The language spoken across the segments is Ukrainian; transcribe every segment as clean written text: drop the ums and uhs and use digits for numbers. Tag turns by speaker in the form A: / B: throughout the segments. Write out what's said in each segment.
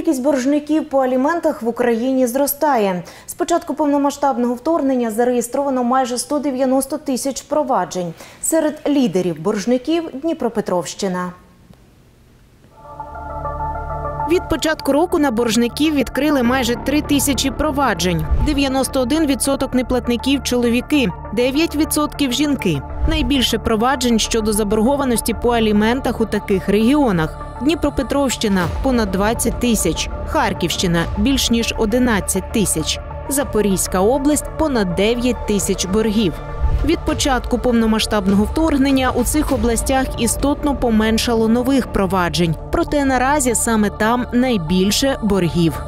A: Кількість боржників по аліментах в Україні зростає. З початку повномасштабного вторгнення зареєстровано майже 190 тисяч проваджень. Серед лідерів боржників – Дніпропетровщина. Від початку року на боржників відкрили майже 3 тисячі проваджень. 91% неплатників – чоловіки, 9% – жінки. Найбільше проваджень щодо заборгованості по аліментах у таких регіонах. Дніпропетровщина – понад 20 тисяч, Харківщина – більш ніж 11 тисяч, Запорізька область – понад 9 тисяч боргів. Від початку повномасштабного вторгнення у цих областях істотно поменшало нових проваджень. Проте наразі саме там найбільше боргів.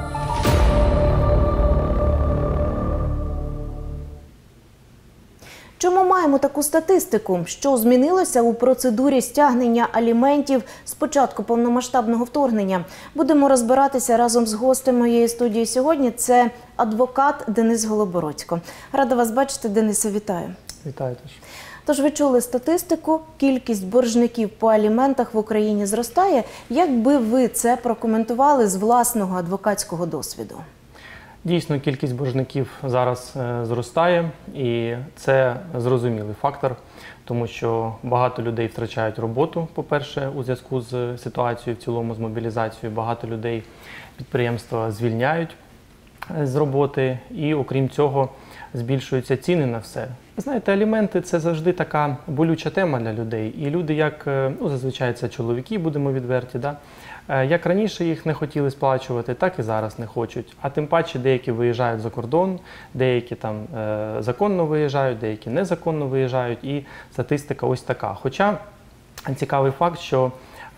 A: Чому маємо таку статистику? Що змінилося у процедурі стягнення аліментів з початку повномасштабного вторгнення? Будемо розбиратися разом з гостем моєї студії сьогодні. Це адвокат Денис Голобородько. Рада вас бачити, Денисе, вітаю.
B: Вітаю.
A: Тож ви чули статистику, кількість боржників по аліментах в Україні зростає. Як би ви це прокоментували з власного адвокатського досвіду?
B: Дійсно, кількість боржників зараз зростає, і це зрозумілий фактор, тому що багато людей втрачають роботу, по-перше, у зв'язку з ситуацією в цілому, з мобілізацією. Багато людей підприємства звільняють з роботи, і окрім цього збільшуються ціни на все. Знаєте, аліменти – це завжди така болюча тема для людей. І люди, як, зазвичай це чоловіки, будемо відверті, як раніше їх не хотіли сплачувати, так і зараз не хочуть. А тим паче деякі виїжджають за кордон, деякі там законно виїжджають, деякі незаконно виїжджають. І статистика ось така. Хоча цікавий факт, що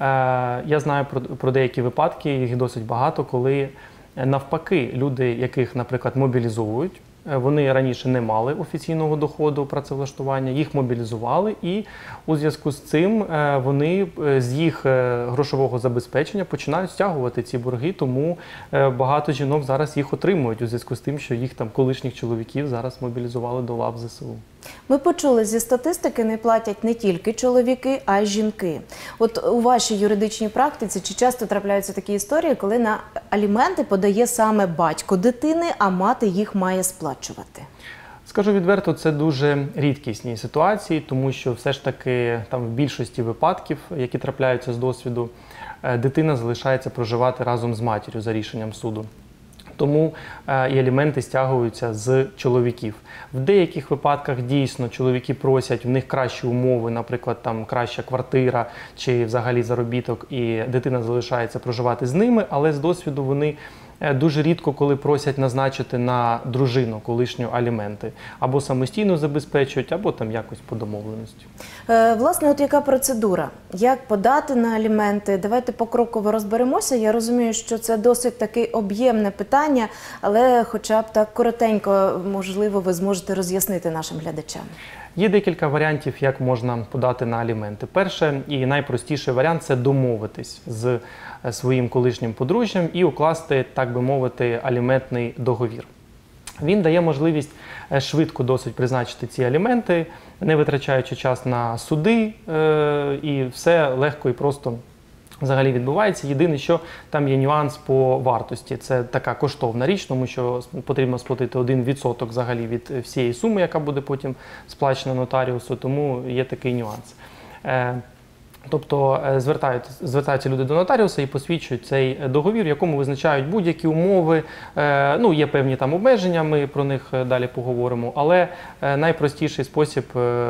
B: я знаю про деякі випадки, їх досить багато, коли навпаки люди, яких, наприклад, мобілізовують, вони раніше не мали офіційного доходу працевлаштування, їх мобілізували, і у зв'язку з цим вони з їх грошового забезпечення починають стягувати ці борги, тому багато жінок зараз їх отримують у зв'язку з тим, що їх там колишніх чоловіків зараз мобілізували до лав ЗСУ.
A: Ми почули, зі статистики не платять не тільки чоловіки, а й жінки. От у вашій юридичній практиці чи часто трапляються такі історії, коли на аліменти подає саме батько дитини, а мати їх має сплачувати?
B: Скажу відверто, це дуже рідкісні ситуації, тому що все ж таки там в більшості випадків, які трапляються з досвіду, дитина залишається проживати разом з матір'ю за рішенням суду. Тому і аліменти стягуються з чоловіків. В деяких випадках дійсно чоловіки просять, в них кращі умови, наприклад, там краща квартира чи взагалі заробіток, і дитина залишається проживати з ними, але з досвіду вони дуже рідко, коли просять назначити на дружину колишню аліменти. Або самостійно забезпечують, або там якось по домовленості.
A: Власне, от яка процедура? Як подати на аліменти? Давайте покроково розберемося. Я розумію, що це досить таке об'ємне питання, але хоча б так коротенько, можливо, ви зможете роз'яснити нашим глядачам.
B: Є декілька варіантів, як можна подати на аліменти. Перший і найпростіший варіант – це домовитись з своїм колишнім подружжям і укласти, так би мовити, аліментний договір. Він дає можливість швидко досить призначити ці аліменти, не витрачаючи час на суди, і все легко і просто взагалі відбувається. Єдине, що там є нюанс по вартості. Це така коштовна річ, тому що потрібно сплатити 1% взагалі від всієї суми, яка буде потім сплачена нотаріусу, тому є такий нюанс. Тобто звертаються люди до нотаріуса і посвідчують цей договір, в якому визначають будь-які умови. Ну, є певні там обмеження, ми про них далі поговоримо, але найпростіший спосіб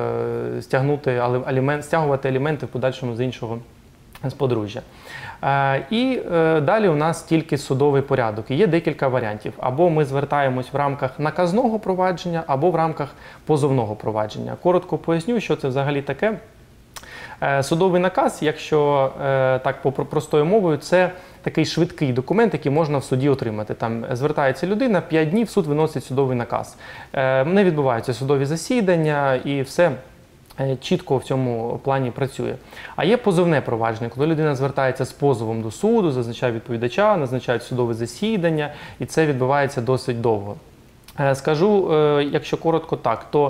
B: стягувати аліменти в подальшому з іншого з подружжя. І далі у нас тільки судовий порядок. І є декілька варіантів. Або ми звертаємось в рамках наказного провадження, або в рамках позовного провадження. Коротко поясню, що це взагалі таке. Судовий наказ, якщо так простою мовою, це такий швидкий документ, який можна в суді отримати. Там звертається людина, 5 днів суд виносить судовий наказ. Не відбуваються судові засідання і все чітко в цьому плані працює. А є позовне провадження, коли людина звертається з позовом до суду, зазначає відповідача, назначають судове засідання, і це відбувається досить довго. Скажу, якщо коротко так, то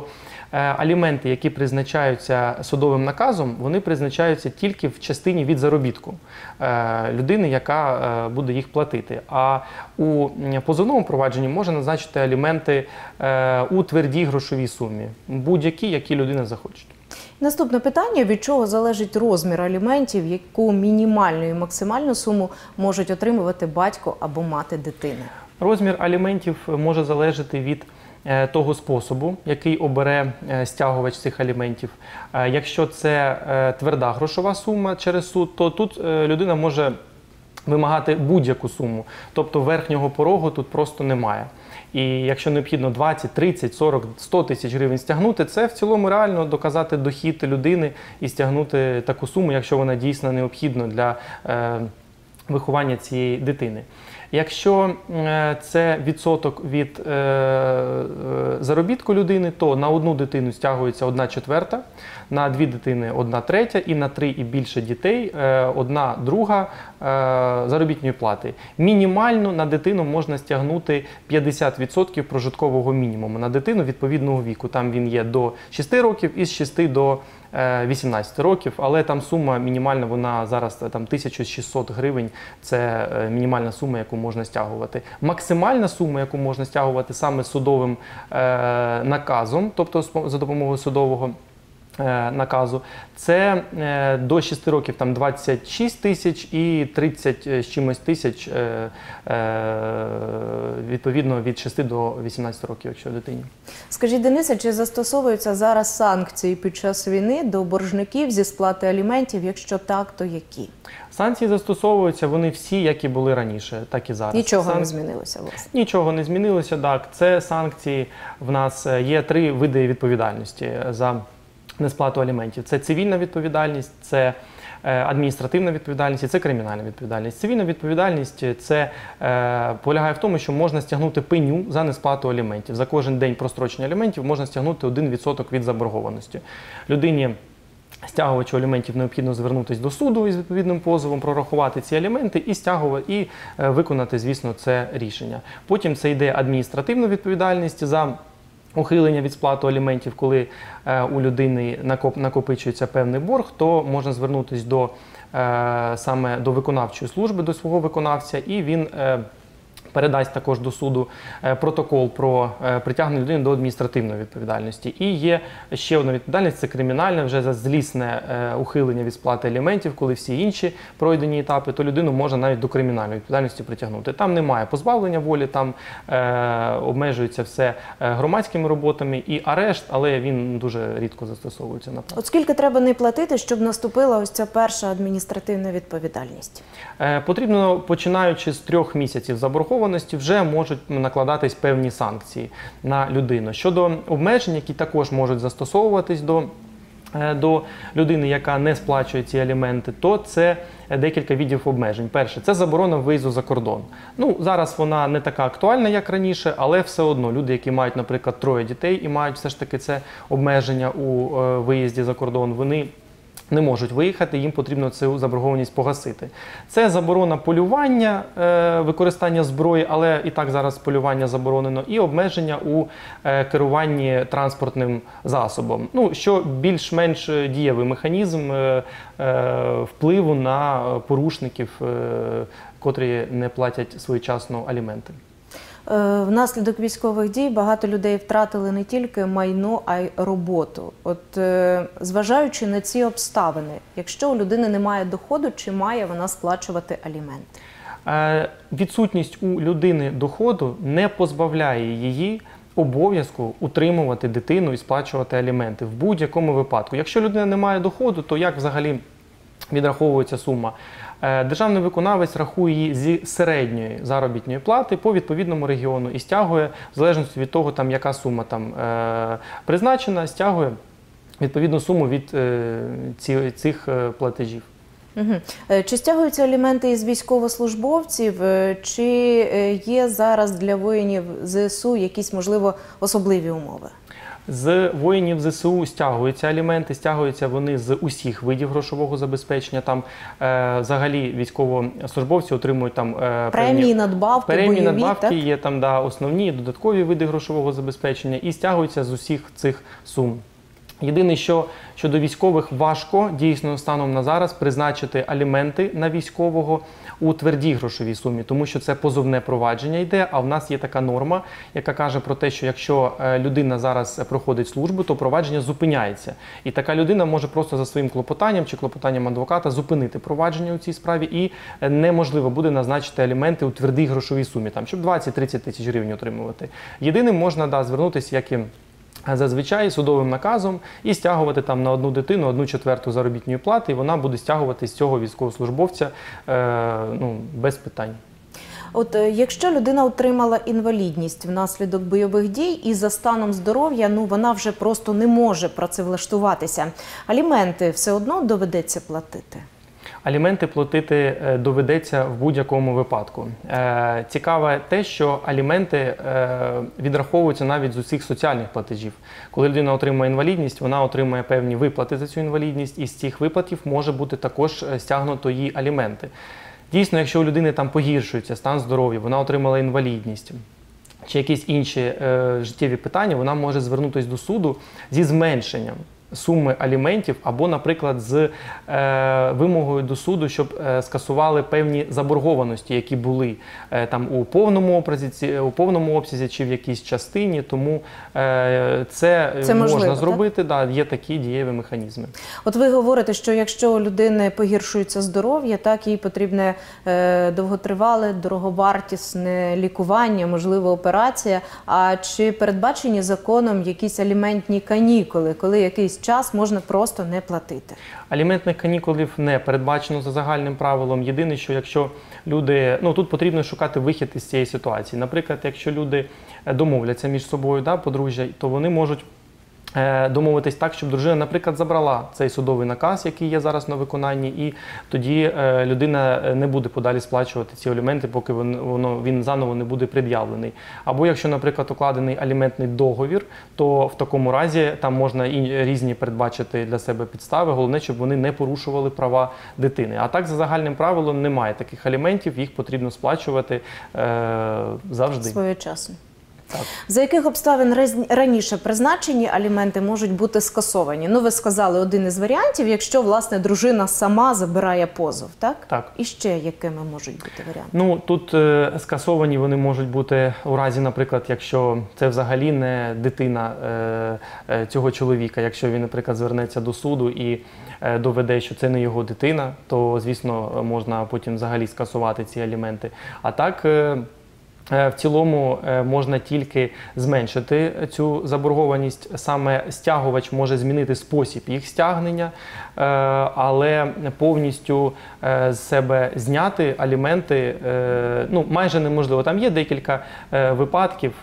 B: аліменти, які призначаються судовим наказом, вони призначаються тільки в частині від заробітку людини, яка буде їх платити. А у позовному провадженні можна назначити аліменти у твердій грошовій сумі, будь-які, які людина захоче.
C: Наступне питання: від чого залежить розмір аліментів, яку мінімальну і максимальну суму можуть отримувати батько або мати дитини?
B: Розмір аліментів може залежати від того способу, який обере стягувач цих аліментів. Якщо це тверда грошова сума через суд, то тут людина може вимагати будь-яку суму, тобто верхнього порогу тут просто немає. І якщо необхідно 20, 30, 40, 100 тисяч гривень стягнути, це в цілому реально доказати дохід людини і стягнути таку суму, якщо вона дійсно необхідна для виховання цієї дитини. Якщо це відсоток від заробітку людини, то на одну дитину стягується 1/4, на 2 дитини 1/3 і на 3 і більше дітей 1/2 заробітної плати. Мінімально на дитину можна стягнути 50% прожиткового мінімуму на дитину відповідного віку. Там він є до 6 років і з 6 до 18 років, але там сума мінімальна, вона зараз там 1600 гривень, це мінімальна сума, яку можна стягувати. Максимальна сума, яку можна стягувати саме судовим наказом, тобто за допомогою судового наказу, це до 6 років там 26 тисяч і 30 з чимось тисяч відповідно від 6 до 18 років, якщо дитині.
C: Скажіть, Денисе, чи застосовуються зараз санкції під час війни до боржників зі сплати аліментів? Якщо так, то які?
B: Санкції застосовуються, вони всі, як і були раніше, так і зараз.
C: Нічого не змінилося, власне?
B: Нічого не змінилося, так. Це санкції, в нас є 3 види відповідальності за несплату аліментів. Це цивільна відповідальність, це адміністративна відповідальність і це кримінальна відповідальність. Цивільна відповідальність – це полягає в тому, що можна стягнути пеню за несплату аліментів. За кожен день прострочення аліментів можна стягнути 1% від заборгованості. Людині, стягувачу аліментів, необхідно звернутися до суду із відповідним позовом, прорахувати ці аліменти і виконати, звісно, це рішення. Потім це йде адміністративна відповідальність за ухилення від сплати аліментів, коли у людини накопичується певний борг, то можна звернутися саме до виконавчої служби, до свого виконавця, і він передасть також до суду протокол про притягнення людини до адміністративної відповідальності. І є ще одна відповідальність – це кримінальна, вже за злісне ухилення від сплати аліментів, коли всі інші пройдені етапи, то людину можна навіть до кримінальної відповідальності притягнути. Там немає позбавлення волі, там обмежується все громадськими роботами і арешт, але він дуже рідко застосовується.
C: От скільки треба не платити, щоб наступила ось ця перша адміністративна відповідальність?
B: Потрібно, починаючи з 3 місяців заборгованості, вже можуть накладатись певні санкції на людину. Щодо обмежень, які також можуть застосовуватись до людини, яка не сплачує ці аліменти, то це декілька видів обмежень. Перше – це заборона виїзду за кордон. Ну, зараз вона не така актуальна, як раніше, але все одно люди, які мають, наприклад, 3 дітей і мають все ж таки це обмеження у виїзді за кордон, вони не можуть виїхати, їм потрібно цю заборгованість погасити. Це заборона полювання, використання зброї, але і так зараз полювання заборонено, і обмеження у керуванні транспортним засобом. Ну, що більш-менш дієвий механізм впливу на порушників, котрі не платять своєчасно аліменти.
C: Внаслідок військових дій багато людей втратили не тільки майно, а й роботу. От зважаючи на ці обставини, якщо у людини немає доходу, чи має вона сплачувати аліменти?
B: Відсутність у людини доходу не позбавляє її обов'язку утримувати дитину і сплачувати аліменти в будь-якому випадку. Якщо людина не має доходу, то як взагалі відраховується сума? Державний виконавець рахує її зі середньої заробітної плати по відповідному регіону і стягує, в залежності від того, там, яка сума там призначена, стягує відповідну суму від цих платежів.
C: Чи стягуються аліменти із військовослужбовців, чи є зараз для воїнів ЗСУ якісь, можливо, особливі умови?
B: З воїнів ЗСУ стягуються аліменти, стягуються вони з усіх видів грошового забезпечення. Там взагалі військовослужбовці отримують там
C: премії, надбавки, бойові,
B: надбавки,
C: так?
B: є там основні, додаткові види грошового забезпечення і стягуються з усіх цих сум. Єдине, що щодо військових важко дійсно станом на зараз призначити аліменти на військового у твердій грошовій сумі, тому що це позовне провадження йде, а в нас є така норма, яка каже про те, що якщо людина зараз проходить службу, то провадження зупиняється. І така людина може просто за своїм клопотанням чи клопотанням адвоката зупинити провадження у цій справі і неможливо буде назначити аліменти у твердій грошовій сумі, там, щоб 20-30 тисяч гривень отримувати. Єдиним можна звернутися, як і зазвичай судовим наказом і стягувати там на одну дитину 1/4 заробітної плати, і вона буде стягувати з цього військовослужбовця без питань.
C: От якщо людина отримала інвалідність внаслідок бойових дій і за станом здоров'я, вона вже просто не може працевлаштуватися, аліменти все одно доведеться платити?
B: Аліменти платити доведеться в будь-якому випадку. Цікаве те, що аліменти відраховуються навіть з усіх соціальних платежів. Коли людина отримує інвалідність, вона отримує певні виплати за цю інвалідність, і з цих виплатів може бути також стягнуто її аліменти. Дійсно, якщо у людини там погіршується стан здоров'я, вона отримала інвалідність, чи якісь інші життєві питання, вона може звернутися до суду зі зменшенням суми аліментів або, наприклад, з вимогою до суду, щоб скасували певні заборгованості, які були там у повному обсязі чи в якійсь частині. Тому це можливо, можна зробити, є такі дієві механізми.
C: От ви говорите, що якщо у людини погіршується здоров'я, так, їй потрібне довготривале, дороговартісне лікування, можливо, операція. А чи передбачені законом якісь аліментні канікули, коли якийсь час можна просто не платити?
B: Аліментних канікулів не передбачено за загальним правилом. Єдине, що якщо люди, тут потрібно шукати вихід із цієї ситуації. Наприклад, якщо люди домовляться між собою, подружжя, то вони можуть домовитись так, щоб дружина, наприклад, забрала цей судовий наказ, який є зараз на виконанні, і тоді людина не буде подалі сплачувати ці аліменти, поки він заново не буде пред'явлений. Або якщо, наприклад, укладений аліментний договір, то в такому разі там можна і різні передбачити для себе підстави, головне, щоб вони не порушували права дитини. А так, за загальним правилом, немає таких аліментів, їх потрібно сплачувати завжди.
C: Своєчасно.
B: Так.
C: За яких обставин раніше призначені аліменти можуть бути скасовані? Ви сказали один із варіантів, якщо, власне, дружина сама забирає позов, так?
B: Так.
C: І ще якими можуть бути варіанти?
B: Тут скасовані вони можуть бути у разі, наприклад, якщо це взагалі не дитина цього чоловіка, якщо він, наприклад, звернеться до суду і доведе, що це не його дитина, то, звісно, можна потім взагалі скасувати ці аліменти. А так, в цілому можна тільки зменшити цю заборгованість, саме стягувач може змінити спосіб їх стягнення, але повністю з себе зняти аліменти майже неможливо. Там є декілька випадків,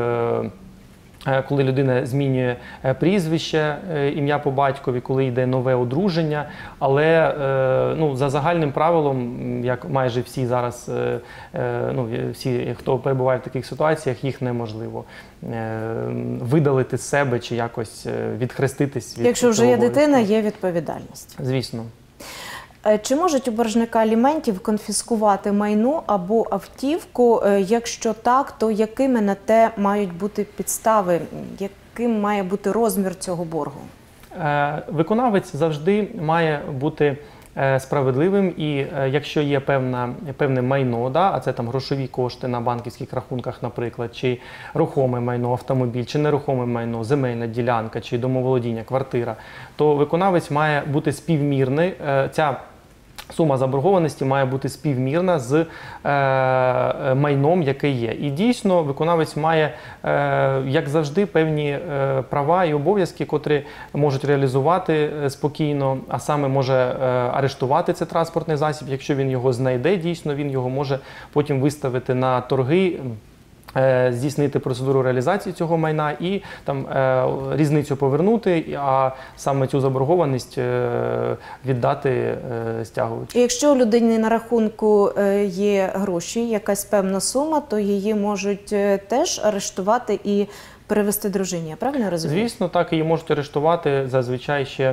B: коли людина змінює прізвище, ім'я по батькові, коли йде нове одруження, але за загальним правилом, як майже всі зараз, всі, хто перебуває в таких ситуаціях, їх неможливо видалити з себе чи якось відхреститись від.
C: Якщо вже є дитина, є відповідальність.
B: Звісно.
C: Чи можуть у боржника аліментів конфіскувати майно або автівку? Якщо так, то якими на те мають бути підстави? Яким має бути розмір цього боргу?
B: Виконавець завжди має бути справедливим, і якщо є певне майно, а це там грошові кошти на банківських рахунках, наприклад, чи рухоме майно, автомобіль, чи нерухоме майно, земельна ділянка, чи домоволодіння, квартира, то виконавець має бути співмірний, ця сума заборгованості має бути співмірна з майном, яке є. І дійсно виконавець має, як завжди, певні права і обов'язки, котрі можуть реалізувати спокійно, а саме може арештувати цей транспортний засіб, якщо він його знайде, дійсно він його може потім виставити на торги, здійснити процедуру реалізації цього майна і там різницю повернути, а саме цю заборгованість віддати стягувачу.
C: І якщо у людини на рахунку є гроші, якась певна сума, то її можуть теж арештувати і перевести дружині, я правильно розумію?
B: Звісно, так, її можуть арештувати, зазвичай ще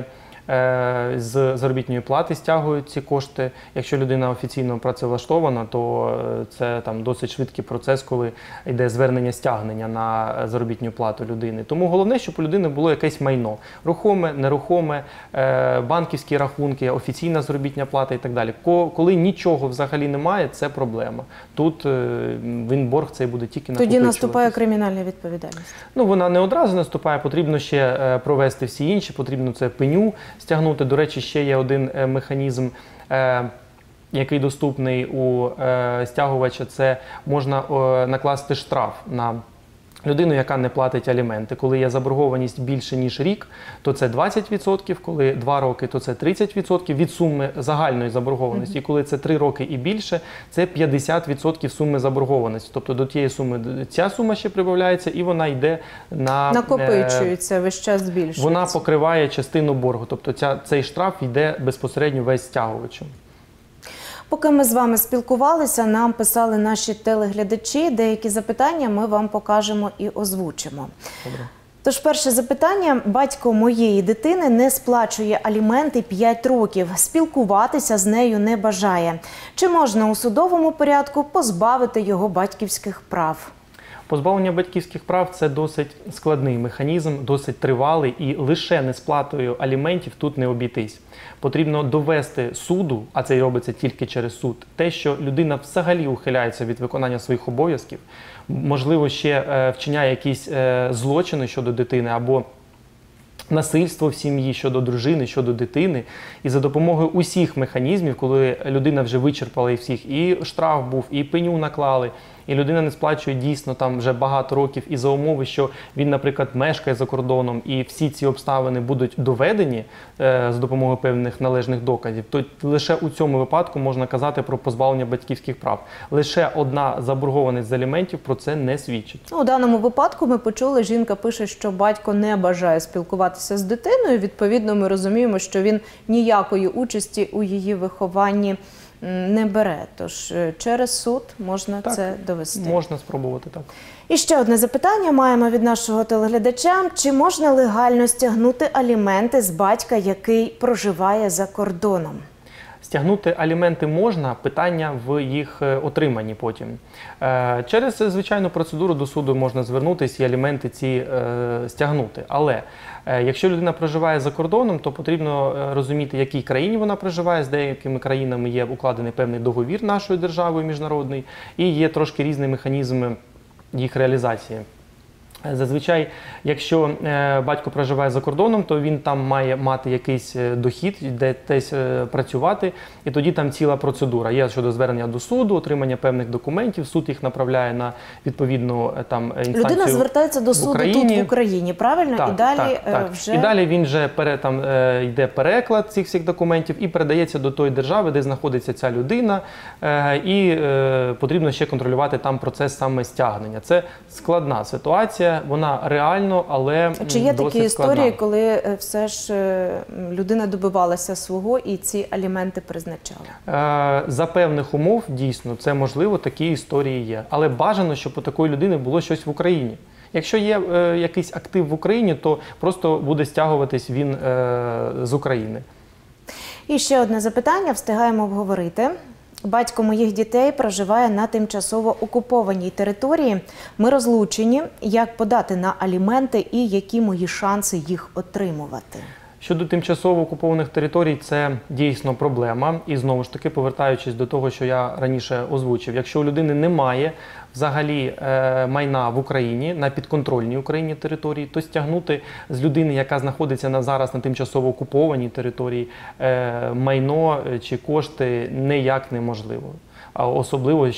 B: з заробітної плати стягують ці кошти. Якщо людина офіційно працевлаштована, то це там досить швидкий процес, коли йде звернення стягнення на заробітну плату людини. Тому головне, щоб у людини було якесь майно. Рухоме, нерухоме, банківські рахунки, офіційна заробітна плата і так далі. Коли нічого взагалі немає, це проблема. Тут він борг цей буде тільки накопичуватися.
C: Тоді наступає кримінальна відповідальність.
B: Ну, вона не одразу наступає, потрібно ще провести всі інші, потрібно це пеню стягнути. До речі, ще є один механізм, який доступний у стягувача, це можна накласти штраф на людину, яка не платить аліменти. Коли є заборгованість більше, ніж рік, то це 20%, коли 2 роки, то це 30% від суми загальної заборгованості. І коли це 3 роки і більше, це 50% суми заборгованості. Тобто до тієї суми ця сума ще прибавляється, і вона йде на...
C: Накопичується, весь час збільшується.
B: Вона покриває частину боргу. Тобто цей штраф йде безпосередньо весь стягувачу.
C: Поки ми з вами спілкувалися, нам писали наші телеглядачі. Деякі запитання ми вам покажемо і озвучимо.
B: Добре.
C: Тож, перше запитання. Батько моєї дитини не сплачує аліменти 5 років. Спілкуватися з нею не бажає. Чи можна у судовому порядку позбавити його батьківських прав?
B: Позбавлення батьківських прав – це досить складний механізм, досить тривалий, і лише несплатою аліментів тут не обійтись. Потрібно довести суду, а це й робиться тільки через суд, те, що людина взагалі ухиляється від виконання своїх обов'язків, можливо, ще вчиняє якісь злочини щодо дитини або насильство в сім'ї щодо дружини, щодо дитини. І за допомогою усіх механізмів, коли людина вже вичерпала і всіх, і штраф був, і пеню наклали, і людина не сплачує дійсно там вже багато років, і за умови, що він, наприклад, мешкає за кордоном, і всі ці обставини будуть доведені з допомогою певних належних доказів, то лише у цьому випадку можна казати про позбавлення батьківських прав. Лише одна заборгованість з аліментів про це не свідчить.
C: У даному випадку ми почули, жінка пише, що батько не бажає спілкуватися з дитиною. Відповідно, ми розуміємо, що він ніякої участі у її вихованні не бере. Тож через суд можна це довести.
B: Можна спробувати, так.
C: І ще одне запитання маємо від нашого телеглядача. Чи можна легально стягнути аліменти з батька, який проживає за кордоном?
B: Стягнути аліменти можна, питання в їх отриманні потім. Через звичайну процедуру до суду можна звернутися і аліменти ці стягнути. Але якщо людина проживає за кордоном, то потрібно розуміти, в якій країні вона проживає. З деякими країнами є укладений певний договір нашою державою міжнародний, і є трошки різні механізми їх реалізації. Зазвичай, якщо батько проживає за кордоном, то він там має мати якийсь дохід, десь працювати, і тоді там ціла процедура. Є щодо звернення до суду, отримання певних документів, суд їх направляє на відповідну там інстанцію.
C: Людина звертається до суду тут в Україні, правильно?
B: Так,
C: і далі
B: вже... І далі він вже йде переклад цих всіх документів і передається до тої держави, де знаходиться ця людина, і потрібно ще контролювати там процес саме стягнення. Це складна ситуація. Вона реально, але досить складна.
C: Чи є такі історії, коли все ж людина добивалася свого і ці аліменти призначали?
B: За певних умов, дійсно, це можливо, такі історії є. Але бажано, щоб у такої людини було щось в Україні. Якщо є якийсь актив в Україні, то просто буде стягуватись він з України.
C: І ще одне запитання, встигаємо обговорити. Батько моїх дітей проживає на тимчасово окупованій території. Ми розлучені. Як подати на аліменти і які мої шанси їх отримувати?
B: Щодо тимчасово окупованих територій, це дійсно проблема. І знову ж таки, повертаючись до того, що я раніше озвучив, якщо у людини немає взагалі майна в Україні, на підконтрольній Україні території, то стягнути з людини, яка знаходиться зараз на тимчасово окупованій території, майно чи кошти ніяк неможливо. А особливо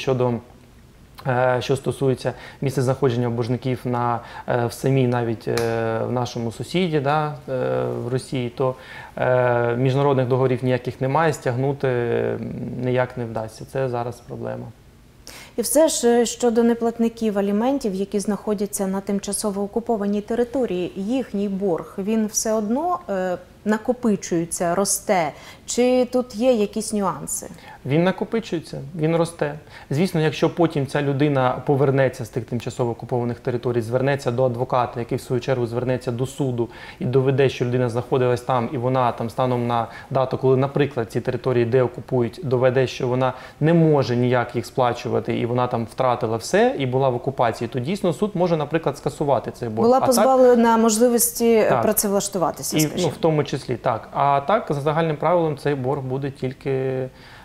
B: що стосується місцезнаходження боржників в самій навіть в нашому сусіді, в Росії, то міжнародних договорів ніяких немає, стягнути ніяк не вдасться. Це зараз проблема.
C: І все ж щодо неплатників аліментів, які знаходяться на тимчасово окупованій території, їхній борг, він все одно накопичується, росте? Чи тут є якісь нюанси?
B: Він накопичується, він росте. Звісно, якщо потім ця людина повернеться з тих тимчасово окупованих територій, звернеться до адвоката, який в свою чергу звернеться до суду і доведе, що людина знаходилась там, і вона там станом на дату, коли, наприклад, ці території деокупують, доведе, що вона не може ніяк їх сплачувати, і вона там втратила все, і була в окупації, то дійсно суд може, наприклад, скасувати цей борг.
C: Була позбавлена можливості працевлаштуватися,
B: і,
C: скажімо.
B: в тому числі, так. А так, за загальним правилом, цей борг буде тільки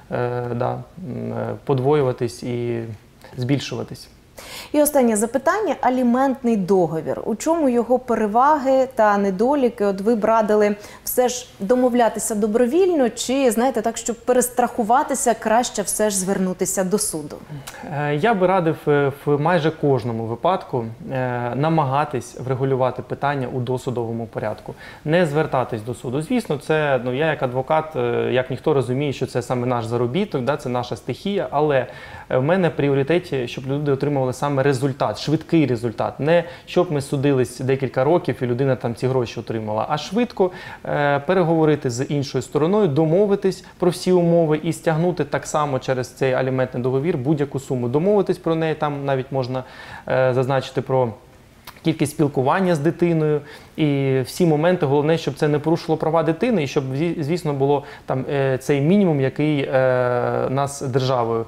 B: подвоюватись і збільшуватись.
C: І останнє запитання – аліментний договір. У чому його переваги та недоліки? От ви б радили все ж домовлятися добровільно чи, знаєте, так, щоб перестрахуватися, краще все ж звернутися до суду?
B: Я би радив в майже кожному випадку намагатись врегулювати питання у досудовому порядку. Не звертатись до суду. Звісно, це, я як адвокат, як ніхто розуміє, що це саме наш заробіток, це наша стихія, але в мене в пріоритеті, щоб люди отримували саме результат, швидкий результат. Не щоб ми судились декілька років і людина там ці гроші отримала, а швидко переговорити з іншою стороною, домовитись про всі умови і стягнути так само через цей аліментний договір будь-яку суму. Домовитись про неї, там навіть можна зазначити про кількість спілкування з дитиною і всі моменти. Головне, щоб це не порушило права дитини і щоб, звісно, було там цей мінімум, який нас державою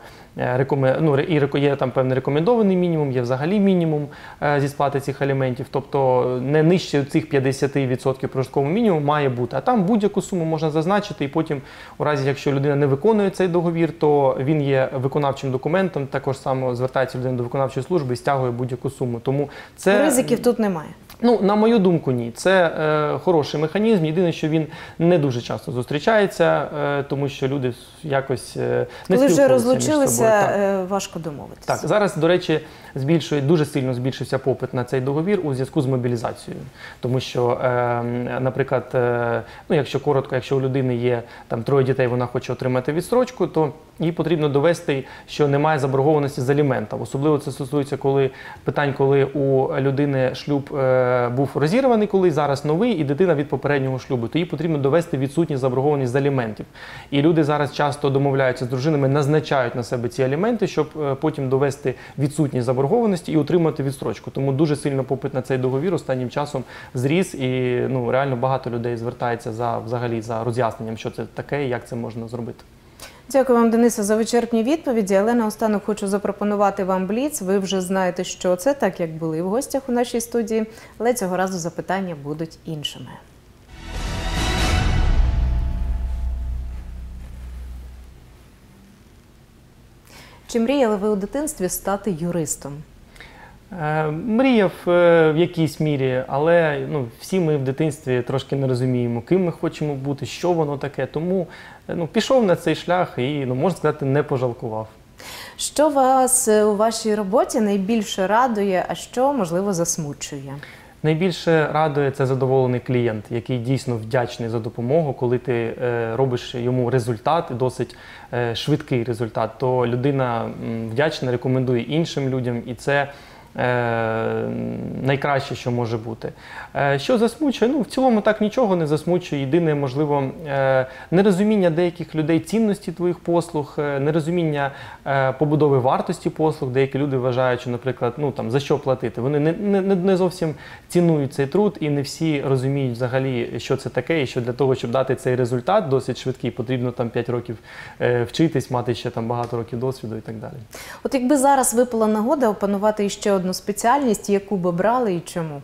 B: є там певний рекомендований мінімум, є взагалі мінімум зі сплати цих аліментів, тобто не нижче цих 50% прожиткового мінімуму має бути. А там будь-яку суму можна зазначити і потім, у разі, якщо людина не виконує цей договір, то він є виконавчим документом, також само звертається людина до виконавчої служби і стягує будь-яку суму. Тому це...
C: Ризиків тут немає?
B: На мою думку, ні. Це хороший механізм. Єдине, що він не дуже часто зустрічається, тому що люди якось не спілкуються між собою.
C: Коли вже розлучилися, важко домовитися.
B: Так, зараз, до речі, дуже сильно збільшився попит на цей договір у зв'язку з мобілізацією. Тому що, наприклад, якщо коротко, якщо у людини є там 3 дітей, вона хоче отримати відстрочку, то їй потрібно довести, що немає заборгованості з аліментів. Особливо це стосується питань, коли у людини шлюб був розірваний колись, зараз новий, і дитина від попереднього шлюбу. То їй потрібно довести відсутність заборгованість з аліментів. І люди зараз часто домовляються з дружинами, назначають на себе ці аліменти, щоб потім довести відсутність заборгованості і отримати відстрочку. Тому дуже сильно попит на цей договір останнім часом зріс, і реально багато людей звертається взагалі за роз'ясненням, що це таке і як це можна зробити.
C: Дякую вам, Денисе, за вичерпні відповіді, але наостанок хочу запропонувати вам бліц. Ви вже знаєте, що це, так як були в гостях у нашій студії, але цього разу запитання будуть іншими. Чи мріяли ви у дитинстві стати юристом?
B: Мріяв в якійсь мірі, але всі ми в дитинстві трошки не розуміємо, ким ми хочемо бути, що воно таке. Тому пішов на цей шлях і, можна сказати, не пожалкував.
C: Що вас у вашій роботі найбільше радує, а що, можливо, засмучує?
B: Найбільше радує це задоволений клієнт, який дійсно вдячний за допомогу. Коли ти робиш йому результат, досить швидкий результат, то людина вдячна, рекомендує іншим людям, і це найкраще, що може бути. Що засмучує? В цілому так нічого не засмучує. Єдине, можливо, нерозуміння деяких людей цінності твоїх послуг, нерозуміння побудови вартості послуг. Деякі люди вважають, що, наприклад, за що платити. Вони не зовсім цінують цей труд і не всі розуміють взагалі, що це таке, і що для того, щоб дати цей результат досить швидкий, потрібно 5 років вчитись, мати ще багато років досвіду і так далі.
C: От якби зараз випала нагода опанувати іще одну спеціальність, яку б обрали і чому?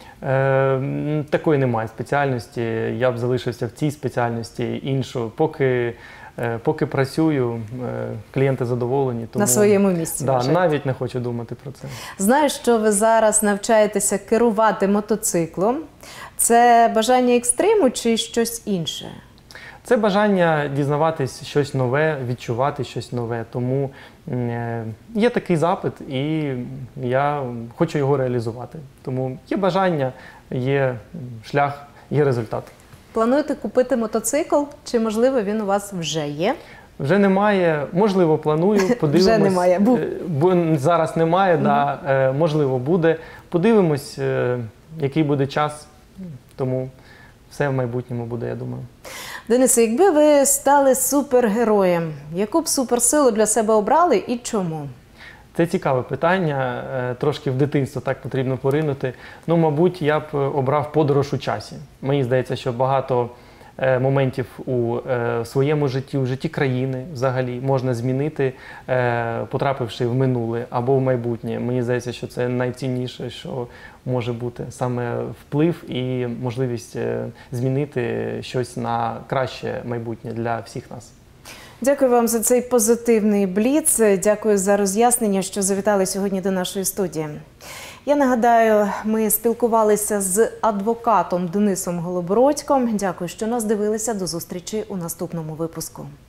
B: Такої немає спеціальності. Я б залишився в цій спеціальності, іншу. Поки працюю, клієнти задоволені. Тому,
C: на своєму місці.
B: Навіть не хочу думати про це.
C: Знаю, що ви зараз навчаєтеся керувати мотоциклом. Це бажання екстриму чи щось інше?
B: Це бажання дізнаватись щось нове, відчувати щось нове. Тому є такий запит, і я хочу його реалізувати. Тому є бажання, є шлях, є результат.
C: Плануєте купити мотоцикл? Чи, можливо, він у вас вже є?
B: Вже немає, можливо, планую, подивимось.
C: Вже немає, був.
B: Бо зараз немає, да, можливо, буде. Подивимось, який буде час, тому все в майбутньому буде, я думаю.
C: Денисе, якби ви стали супергероєм, яку б суперсилу для себе обрали і чому?
B: Це цікаве питання, трошки в дитинство так потрібно поринути. Ну, мабуть, я б обрав подорож у часі. Мені здається, що багато моментів у своєму житті, у житті країни взагалі можна змінити, потрапивши в минуле або в майбутнє. Мені здається, що це найцінніше, що може бути. Саме вплив і можливість змінити щось на краще майбутнє для всіх нас.
C: Дякую вам за цей позитивний бліц. Дякую за роз'яснення, що завітали сьогодні до нашої студії. Я нагадаю, ми спілкувалися з адвокатом Денисом Голобородьком. Дякую, що нас дивилися. До зустрічі у наступному випуску.